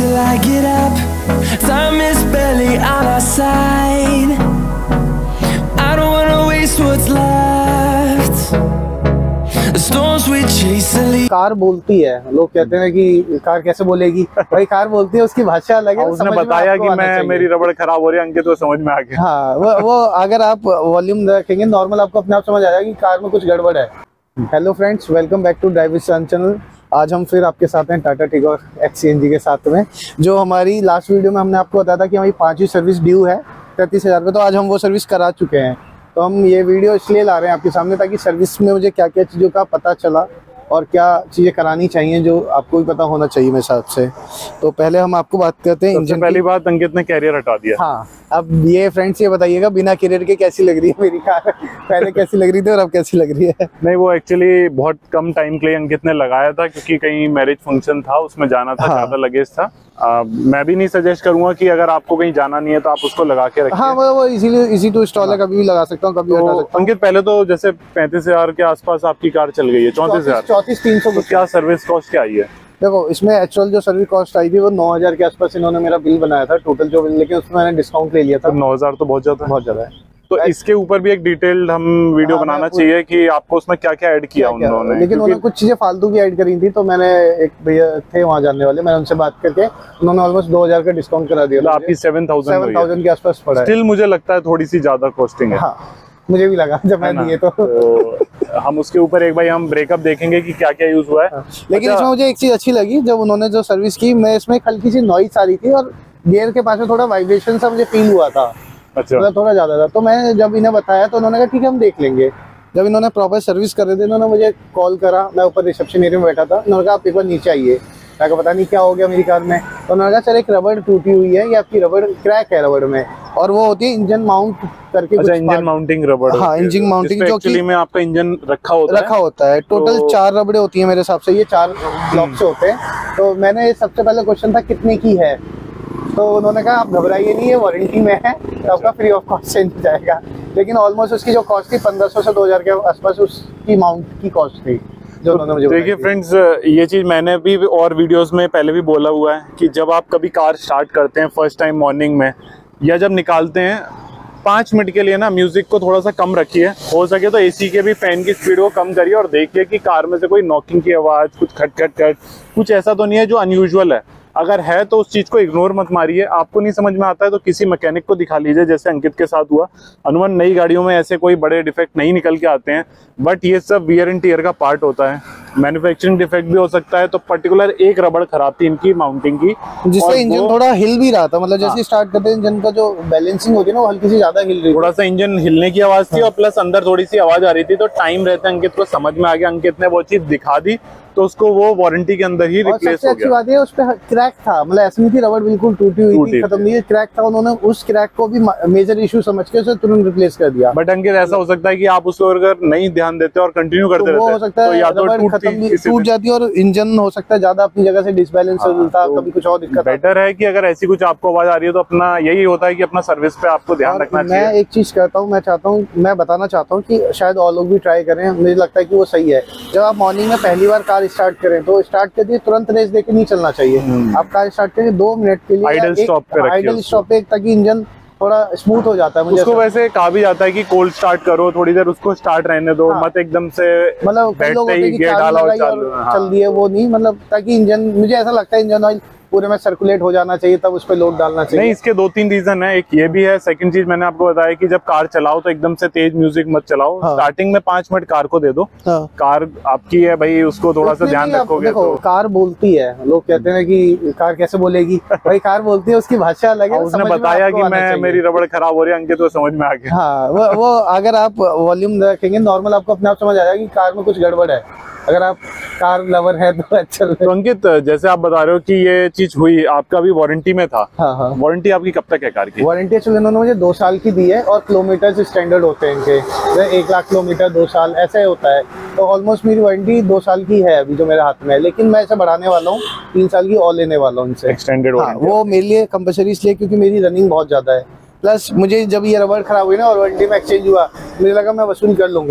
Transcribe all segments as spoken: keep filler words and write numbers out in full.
till I get up. Time is barely on our side. I don't wanna waste what's left. The storms we chase are leaving. Car बोलती है, लोग कहते हैं कि car कैसे बोलेगी, भाई कार बोलती है, उसकी भाषा अलग है। उसने बताया कि मैं मेरी रबड़ खराब हो रही है, अंकित तो समझ में आ गया। हाँ, वो, वो अगर आप वॉल्यूम रखेंगे नॉर्मल, आपको अपने आप समझ आ जाएगा कि कार में कुछ गड़बड़ है। Hello friends, welcome back to drive with sun channel. आज हम फिर आपके साथ हैं Tata Tigor X C N G के साथ में। जो हमारी लास्ट वीडियो में हमने आपको बताया था कि हमारी पांचवी सर्विस ड्यू है तैंतीस हज़ार रुपये, तो आज हम वो सर्विस करा चुके हैं। तो हम ये वीडियो इसलिए ला रहे हैं आपके सामने ताकि सर्विस में मुझे क्या क्या चीज़ों का पता चला और क्या चीज़ें करानी चाहिए जो आपको भी पता होना चाहिए मेरे हिसाब से। तो पहले हम आपको बात करते हैं इंजन। पहली बात, अंकित ने कैरियर हटा दिया। हाँ, अब ये फ्रेंड्स ये बताइएगा बिना कैरियर के कैसी लग रही है मेरी कार, पहले कैसी लग रही थी और अब कैसी लग रही है? नहीं, वो एक्चुअली बहुत कम टाइम के लिए अंकित ने लगाया था क्योंकि कहीं मैरिज फंक्शन था, उसमें जाना था। हाँ। ज्यादा लगेज था। आ, मैं भी नहीं सजेस्ट करूंगा कि अगर आपको कहीं जाना नहीं है तो आप उसको लगा के रखिए। हाँ, वो वो इजीली इजी टू इंस्टॉल है, कभी भी लगा सकता हूँ, कभी हटा सकता हूँ। अंकित, पहले तो जैसे पैंतीस हजार के आसपास आपकी कार चल गई है, चौंतीस हजार चौंतीस तीन सौ। क्या सर्विस कॉस्ट क्या आई है? देखो, इसमें एक्चुअल जो सर्विस कॉस्ट आई थी वो नौ हजार के आसपास इन्होंने मेरा बिल बनाया था टोटल जो बिल, लेकिन उसमें मैंने डिस्काउंट ले लिया था। तो नौ हजार तो बहुत ज्यादा बहुत ज्यादा है। तो इसके ऊपर भी एक डिटेल्ड हम वीडियो हाँ, बनाना चाहिए कि आपको उसमें क्या क्या ऐड किया उन्होंने। लेकिन उन्होंने कुछ चीजें फालतू की ऐड करी थी, तो मैंने एक भैया थे वहाँ जानने वाले, मैंने उनसे बात करके उन्होंने ऑलमोस्ट दो हजार का डिस्काउंट करा दिया। आपकी सेवन थाउजेंड सेवन थाउजेंड के आसपास पड़ा है। स्टिल मुझे लगता है थोड़ी सी ज्यादा कॉस्टिंग है। हाँ, मुझे भी लगा जब मैं दिए तो, तो हम उसके ऊपर एक भाई हम ब्रेकअप देखेंगे कि क्या क्या यूज हुआ है। हाँ। लेकिन इसमें मुझे एक चीज अच्छी लगी, जब उन्होंने जो सर्विस की, मैं इसमें हल्की सी नॉइस आ रही थी और गियर के पास में थोड़ा वाइब्रेशन सा मुझे फील हुआ था। अच्छा। मतलब थोड़ा ज्यादा था। तो मैं जब इन्हें बताया तो उन्होंने कहा ठीक है हम देख लेंगे। जब इन्होंने प्रॉपर सर्विस कर रहे थे, इन्होंने मुझे कॉल करा, मैं ऊपर रिसेप्शन एरिया में बैठा था। उन्होंने कहा आप एक बार नीचे आइए। मैं को पता नहीं क्या हो गया मेरी कार में। तो उन्होंने कहा सर एक रबड़ टूटी हुई है, ये आपकी रबड़ क्रैक है रबड़ में, और वो होती है इंजन माउंट करके। अच्छा, इंजन माउंटिंग रबड़। हाँ, इंजन माउंटिंग जो एक्चुअली में आपका इंजन रखा होता है रखा होता है। टोटल तो... चार रबड़े होती है मेरे हिसाब से, ये चार ब्लॉक से होते हैं। तो मैंने सबसे पहले क्वेश्चन था कितने की है, तो उन्होंने कहा आप घबराइए नहीं, है वारंटी में है, तो आपका फ्री ऑफ कॉस्ट चेंज हो जाएगा। लेकिन ऑलमोस्ट उसकी जो कॉस्ट थी पंद्रह सौ से दो हजार के आसपास उसकी माउंट की कॉस्ट थी जो उन्होंने मुझे। देखिए फ्रेंड्स, ये चीज मैंने भी और वीडियोस में पहले भी बोला हुआ है कि जब आप कभी कार स्टार्ट करते हैं फर्स्ट टाइम मॉर्निंग में, या जब निकालते हैं, पाँच मिनट के लिए ना म्यूजिक को थोड़ा सा कम रखिए। हो सके तो एसी के भी फैन की स्पीड को कम करिए और देखिए कि कार में से कोई नॉकिंग की आवाज, कुछ खट खट खट, कुछ ऐसा तो नहीं है जो अनयूजुअल है। अगर है तो उस चीज को इग्नोर मत मारिए। आपको नहीं समझ में आता है तो किसी मैकेनिक को दिखा लीजिए, जैसे अंकित के साथ हुआ। अनुमान नई गाड़ियों में ऐसे कोई बड़े डिफेक्ट नहीं निकल के आते हैं, बट ये सब वियर एंड टियर का पार्ट होता है। मैन्युफैक्चरिंग डिफेक्ट भी हो सकता है। तो पर्टिकुलर एक रबड़ खराब थी इनकी माउंटिंग की, जिससे इंजन थोड़ा हिल भी रहा था। मतलब जैसे हाँ। स्टार्ट करते इंजन का जो बैलेंसिंग होती है ना, वो हल्की सी ज्यादा हिल रही, थोड़ा सा इंजन हिलने की आवाज थी। हाँ। और प्लस अंदर थोड़ी सी आवाज आ रही थी। तो टाइम रहते अंकित को समझ में आ गया, अंकित ने वो चीज दिखा दी, तो उसको वो वारंटी के अंदर ही रिप्लेस हो गया। अच्छी बात है उस पे क्रैक था, मतलब ऐसी नहीं थी रबड़ बिल्कुल टूटी हुई थी, खत्म नहीं, क्रैक था। उन्होंने उस क्रैक को भी मेजर इशू समझ के उसे तुरंत रिप्लेस कर दिया। बट अंकित ऐसा हो सकता है कि आप उसको अगर नहीं ध्यान देते और कंटिन्यू करते तो वो हो सकता है टूट जाती है और इंजन हो सकता है ज्यादा अपनी जगह से डिसबैलेंस होता है, कभी कुछ और दिक्कत। बेटर है कि अगर ऐसी कुछ आपको आवाज आ रही है तो अपना यही होता है कि अपना सर्विस पे आपको ध्यान रखना चाहिए। मैं एक चीज कहता हूँ, मैं चाहता हूँ, मैं बताना चाहता हूँ कि शायद और लोग भी ट्राई करें। मुझे लगता है कि वो सही है। जब आप मॉर्निंग में पहली बार कार स्टार्ट करें तो स्टार्ट कर दिए, तुरंत रेस देके नहीं चलना चाहिए। आप कार स्टार्ट करें दो मिनट के लिए आइडल स्टॉप पे रखिए, आइडल स्टॉप पे, ताकि इंजन थोड़ा स्मूथ हो जाता है। मुझे उसको वैसे कहा भी जाता है कि कोल्ड स्टार्ट करो, थोड़ी देर उसको स्टार्ट रहने दो। हाँ। मत एकदम से मतलब कई लोग होते हैं कि गियर डाला और चल दिए, वो नहीं, मतलब ताकि इंजन, मुझे ऐसा लगता है इंजन ऑयल पूरे में सर्कुलेट हो जाना चाहिए, तब उस पे लोड डालना चाहिए। नहीं, इसके दो तीन रीजन है। एक ये भी है, सेकंड चीज मैंने आपको बताया कि जब कार चलाओ तो एकदम से तेज म्यूजिक मत चलाओ। हाँ। स्टार्टिंग में पांच मिनट कार को दे दो। हाँ। कार आपकी है भाई, उसको थोड़ा सा ध्यान रखोगे। देखो, तो कार बोलती है, लोग कहते हैं कि कार कैसे बोलेगी, भाई कार बोलती है, उसकी भाषा अलग है। उसने बताया कि मैं मेरी रबड़ खराब हो रही है, अंकित तो समझ में आ गया। हाँ, वो, वो अगर आप वॉल्यूम रखेंगे नॉर्मल, आपको अपने आप समझ आ जाएगा कि कार में कुछ गड़बड़ है। अगर आप कार लवर है तो अच्छा। तो अंकित, जैसे आप बता रहे हो कि ये चीज हुई, आपका भी वारंटी में था। हाँ हाँ। वारंटी आपकी कब तक है कार की? वारंटी एक्चुअली उन्होंने मुझे दो साल की दी है, और किलोमीटर स्टैंडर्ड होते हैं इनके, एक लाख किलोमीटर दो साल ऐसे होता है। तो ऑलमोस्ट मेरी वारंटी दो साल की है अभी जो मेरे हाथ में है, लेकिन मैं इसे बढ़ाने वाला हूँ, तीन साल की और लेने वाला हूँ इनसे एक्सटेंडेड। हाँ, वो मेरे लिए कंपलसरी इसलिए क्योंकि मेरी रनिंग बहुत ज्यादा है। प्लस मुझे जब ये रबड़ खराब हुई ना और वारंटी में एक्सचेंज हुआ, मुझे लगा मैं वसूल कर लूंगा,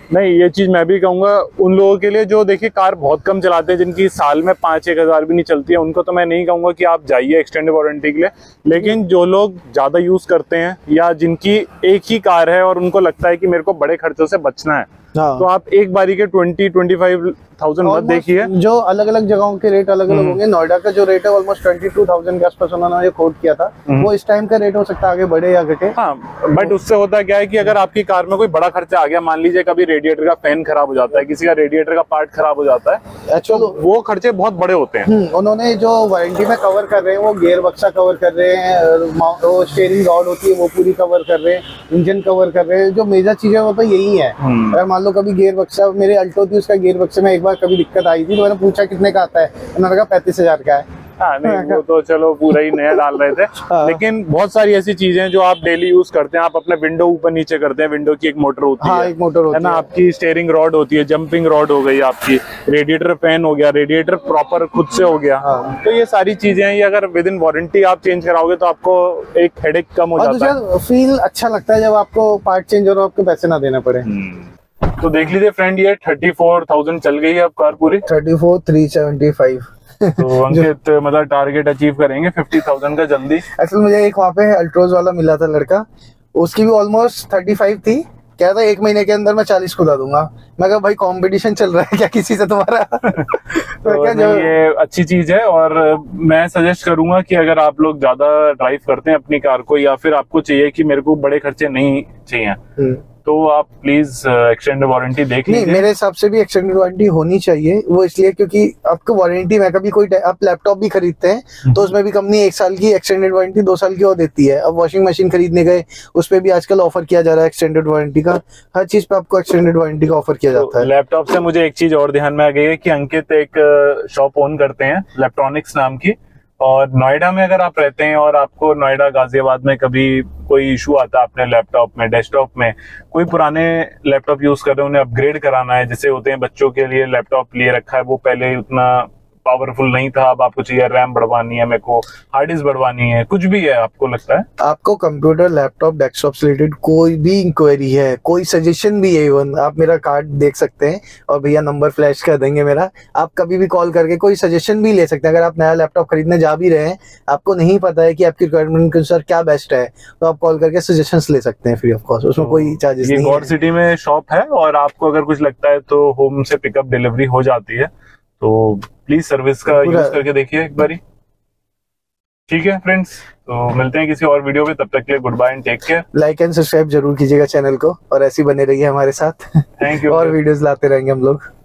नहीं, ये चीज मैं भी कहूंगा उन लोगों के लिए जो देखिए कार बहुत कम चलाते हैं, जिनकी साल में पाँच एक हजार भी नहीं चलती है, उनको तो मैं नहीं कहूंगा कि आप जाइए एक्सटेंडेड वारंटी के लिए। लेकिन जो लोग ज्यादा यूज करते हैं या जिनकी एक ही कार है और उनको लगता है कि मेरे को बड़े खर्चों से बचना है, हाँ। तो आप एक बारी के ट्वेंटी ट्वेंटी फाइव थाउजेंड मत देखिए। जो अलग अलग जगहों के रेट अलग अलग होंगे। नोएडा का जो रेट है ऑलमोस्ट ट्वेंटी टू थाउजेंड के आसपास उन्होंने जो कोट किया था, वो इस टाइम का रेट हो सकता है आगे बढ़े या घटे। हाँ, बट उससे होता क्या है कि अगर आपकी कार में कोई बड़ा खर्चा आ गया, मान लीजिए कभी रेडिएटर का फैन खराब हो जाता है, किसी का रेडिएटर का पार्ट खराब हो जाता है, एक्चुअली तो वो खर्चे बहुत बड़े होते हैं। उन्होंने जो वारंटी में कवर कर रहे हैं वो गियर बक्सा कवर कर रहे हैं, वो स्टीयरिंग रॉड होती है वो पूरी कवर कर रहे हैं, इंजन कवर कर रहे हैं। जो मेजर चीजें वो तो यही है। अगर मान लो कभी गियर बक्सा, मेरे अल्टो थी, उसका गियर बक्से में एक बार कभी दिक्कत आई थी तो मैंने पूछा कितने का आता है, उन्होंने कहा पैंतीस हजार का है। हाँ, नहीं वो तो चलो पूरा ही नया डाल रहे थे। लेकिन बहुत सारी ऐसी चीजें हैं जो आप डेली यूज करते हैं। आप अपने विंडो ऊपर नीचे करते हैं, विंडो की एक मोटर होती हाँ, है, एक मोटर होती है ना, आपकी स्टीयरिंग रॉड होती है, जंपिंग रॉड हो गई आपकी, रेडिएटर फैन हो गया, रेडिएटर प्रॉपर खुद से हो गया। हाँ। तो ये सारी चीजें हैं, ये अगर विद इन वारंटी आप चेंज कराओगे तो आपको एक हेडेक कम हो जाता है। फील अच्छा लगता है जब आपको पार्ट चेंज और आपको पैसे ना देना पड़े। तो देख लीजिए फ्रेंड, ये थर्टी फोर थाउजेंड चल गई है अब कार पूरी। Thirty four three seventy five तो अंकित मतलब टारगेट अचीव करेंगे फिफ्टी थाउजेंड का जल्दी। एक्चुअली मुझे एक वहाँ पे अल्ट्रोज वाला मिला था लड़का, उसकी भी ऑलमोस्ट थर्टी फाइव थी, क्या था एक महीने के अंदर मैं चालीस खुदा दूंगा। मैं कहा भाई कंपटीशन चल रहा है क्या किसी से तुम्हारा? तो क्या जो... ये अच्छी चीज है और मैं सजेस्ट करूंगा कि अगर आप लोग ज्यादा ड्राइव करते हैं अपनी कार को, या फिर आपको चाहिए कि मेरे को बड़े खर्चे नहीं चाहिए, तो आप प्लीज एक्सटेंडेड वारंटी देख लीजिए। मेरे हिसाब से भी एक्सटेंडेड वारंटी होनी चाहिए। वो इसलिए क्योंकि आपको वारंटी में कभी कोई आप लैपटॉप भी खरीदते हैं तो उसमें भी कंपनी एक साल की एक्सटेंडेड वारंटी, दो साल की और देती है। अब वॉशिंग मशीन खरीदने गए उस पर भी आजकल ऑफर किया जा रहा है एक्सटेंडेड वारंटी का, हर चीज पे आपको एक्सटेंडेड वारंटी का ऑफर किया जाता है। लैपटॉप से मुझे एक चीज और ध्यान में आ गई है कि अंकित एक शॉप ओन करते हैं इलेक्ट्रॉनिक्स नाम की, और नोएडा में अगर आप रहते हैं और आपको नोएडा गाजियाबाद में कभी कोई इशू आता है अपने लैपटॉप में, डेस्कटॉप में, कोई पुराने लैपटॉप यूज कर रहे हैं, उन्हें अपग्रेड कराना है, जैसे होते हैं बच्चों के लिए लैपटॉप लिए रखा है, वो पहले उतना पावरफुल नहीं था, अब आपको चाहिए रैम बढ़वानी है, मेरे को हार्ड डिस्क बढ़वानी है, कुछ भी है आपको लगता है, आपको कंप्यूटर लैपटॉप डेस्कटॉप से रिलेटेड कोई भी इंक्वायरी है, कोई सजेशन भी है, इवन आप मेरा कार्ड देख सकते हैं और भैया नंबर फ्लैश कर देंगे मेरा, आप कभी भी कॉल करके कोई सजेशन भी ले सकते हैं। अगर आप नया लैपटॉप खरीदने जा भी रहे हैं, आपको नहीं पता है कि आपकी रिक्वायरमेंट के अनुसार क्या बेस्ट है, तो आप कॉल करके सजेशंस ले सकते हैं फ्री ऑफ कॉस्ट, उसमें तो कोई चार्जेस नहीं है। गौर सिटी में शॉप है और आपको अगर कुछ लगता है तो होम से पिकअप डिलीवरी हो जाती है, तो प्लीज सर्विस का यूज करके देखिए एक बारी। ठीक है फ्रेंड्स, तो मिलते हैं किसी और वीडियो में, तब तक के लिए goodbye and take care. Like and subscribe जरूर कीजिएगा चैनल को और ऐसे ही बने रहिए हमारे साथ। Thank you. और वीडियोस लाते रहेंगे हम लोग।